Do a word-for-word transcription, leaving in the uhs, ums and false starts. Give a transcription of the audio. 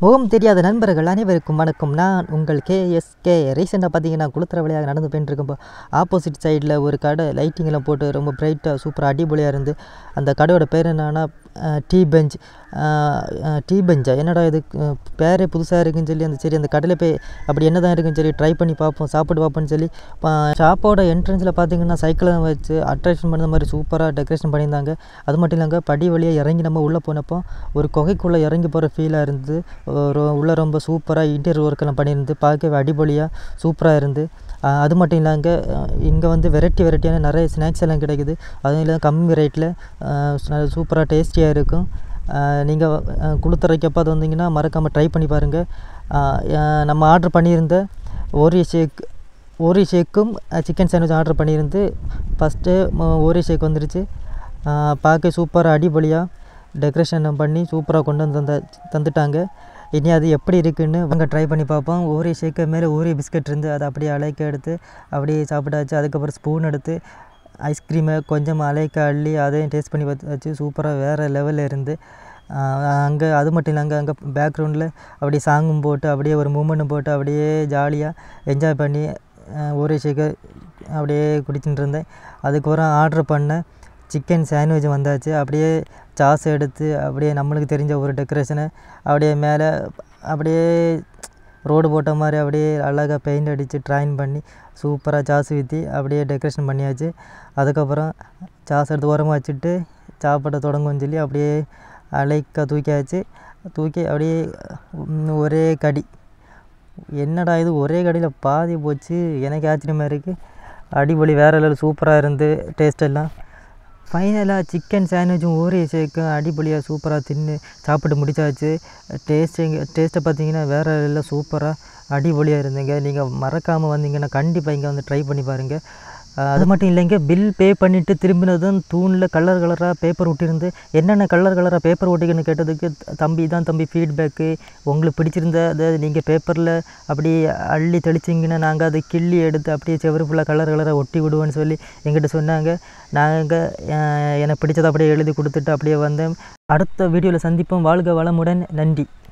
முகம் தெரியாத நண்பர்கள் அனைவருக்கும் வணக்கம். நான் உங்கள் கேஎஸ்கே. ரீசெண்டாக பார்த்தீங்கன்னா குளத்துற வழியாக நடந்து போயிட்டு இருக்கும்போது ஆப்போசிட் சைடில் ஒரு கடை லைட்டிங்கெல்லாம் போட்டு ரொம்ப பிரைட்டாக சூப்பராக அடிபொலியாக இருந்து அந்த கடையோட பேர் என்னன்னா டீ பெஞ்ச். டீ பெஞ்சா என்னடா இது பேரே புதுசாக இருக்குன்னு சொல்லி அந்த சரி அந்த கடையில் போய் அப்படி என்ன தான் இருக்குன்னு சொல்லி ட்ரை பண்ணி பார்ப்போம், சாப்பிட்டு பார்ப்போம்னு சொல்லி ஷாப்போட என்ட்ரன்ஸில் பார்த்தீங்கன்னா சைக்கிளை வச்சு அட்ராக்ஷன் பண்ணுற மாதிரி சூப்பராக டெக்கரேஷன் பண்ணியிருந்தாங்க. அது மட்டும் இல்லைங்க, படி வழியாக இறங்கி நம்ம உள்ளே போனப்போ ஒரு குகைக்குள்ளே இறங்கி போகிற ஃபீலாக இருந்து உள்ளே ரொம்ப சூப்பராக இன்டீரியர் ஒர்க்கெல்லாம் பண்ணியிருந்து பார்க்கவே அடிபொலியாக சூப்பராக இருந்து. அது மட்டும் இல்லாங்க, இங்கே வந்து வெரைட்டி வெரைட்டியான நிறைய ஸ்நாக்ஸ் எல்லாம் கிடைக்குது. அதுவும் இல்லாமல் கம்மி ரேட்டில் சூப்பராக டேஸ்டியாக இருக்கும். நீங்கள் குளுத்துறைக்கப்போ அது வந்தீங்கன்னா மறக்காமல் ட்ரை பண்ணி பாருங்கள். நம்ம ஆர்டர் பண்ணியிருந்த ஓரியோ ஷேக் ஓரியோ ஷேக்கும் சிக்கன் சாண்ட்விச் ஆர்டர் பண்ணியிருந்து ஃபஸ்ட்டு ஓரியோ ஷேக் வந்துருச்சு. பார்க்க சூப்பராக அடிபொலியாக டெக்கரேஷன் பண்ணி சூப்பராக கொண்டு வந்து தந்த தந்துட்டாங்க. இனி அது எப்படி இருக்குதுன்னு அங்கே ட்ரை பண்ணி பார்ப்போம். ஓரியோ ஷேக்கு மேலே ஓரியோ பிஸ்கட் இருந்து அதை அப்படியே அலைக்க எடுத்து அப்படியே சாப்பிட்டாச்சு. அதுக்கப்புறம் ஸ்பூன் எடுத்து ஐஸ்கிரீமை கொஞ்சம் அலைக்க அள்ளி அதையும் டேஸ்ட் பண்ணி வச்சு சூப்பராக வேறு லெவலில் இருந்து. அங்கே அது மட்டும் இல்லைங்க, அங்கே பேக்ரவுண்டில் அப்படியே சாங்கும் போட்டு அப்படியே ஒரு மூமெண்ட்டும் போட்டு அப்படியே ஜாலியாக என்ஜாய் பண்ணி ஓரியோ ஷேக்கை அப்படியே குடிச்சுட்டு இருந்தேன். அதுக்கப்புறம் ஆர்டர் பண்ண சிக்கன் சாண்ட்விச் வந்தாச்சு. அப்படியே சாஸ் எடுத்து அப்படியே நம்மளுக்கு தெரிஞ்ச ஒரு டெக்கரேஷனை அப்படியே மேலே அப்படியே ரோடு போட்ட மாதிரி அப்படியே அழகாக பெயிண்ட் அடித்து ட்ராயிங் பண்ணி சூப்பராக சாஸ் ஊற்றி அப்படியே டெக்கரேஷன் பண்ணியாச்சு. அதுக்கப்புறம் சாஸ் எடுத்து ஓரமாக வச்சுட்டு சாப்பிட தொடங்கும்னு சொல்லி அப்படியே அலைக்க தூக்கியாச்சு. தூக்கி அப்படியே ஒரே கடி, என்னடா இது ஒரே கடியில் பாதி போச்சு, எனக்கு ஆச்சரியமாக இருக்குது. அடிபொலி வேறு லெவல் சூப்பராக இருந்து டேஸ்ட் எல்லாம். ஃபைனலாக சிக்கன் சாண்ட்விச்சும் ஓரியோ ஷேக்கும் அடிபொலியாக சூப்பராக தின்னு சாப்பிட்டு முடிச்சாச்சு. டேஸ்ட்டு டேஸ்ட்டை பார்த்தீங்கன்னா வேறு எல்லாம் சூப்பராக அடிபொலியாக இருந்தீங்க. நீங்கள் மறக்காமல் வந்தீங்கன்னா கண்டிப்பாக இங்கே வந்து ட்ரை பண்ணி பாருங்கள். அது மட்டும் இல்லைங்க, பில் பே பண்ணிவிட்டு திரும்பினதும் தூணில் கலர் கலராக பேப்பர் ஒட்டியிருந்து என்னென்ன கலர் கலராக பேப்பர் ஒட்டிக்குன்னு கேட்டதுக்கு தம்பி தான் தம்பி ஃபீட்பேக்கு, உங்களுக்கு பிடிச்சிருந்த அதை நீங்கள் பேப்பரில் அப்படி அள்ளி தெளிச்சிங்கன்னா நாங்கள் அதை கிள்ளி எடுத்து அப்படியே செவரு ஃபுல்லாக கலர் கலராக ஒட்டி விடுவோன்னு சொல்லி எங்கிட்ட சொன்னாங்க. நாங்கள் எனக்கு பிடிச்சதை அப்படியே எழுதி கொடுத்துட்டு அப்படியே வந்தேன். அடுத்த வீடியோவில் சந்திப்போம். வாழ்க வளமுடன். நன்றி.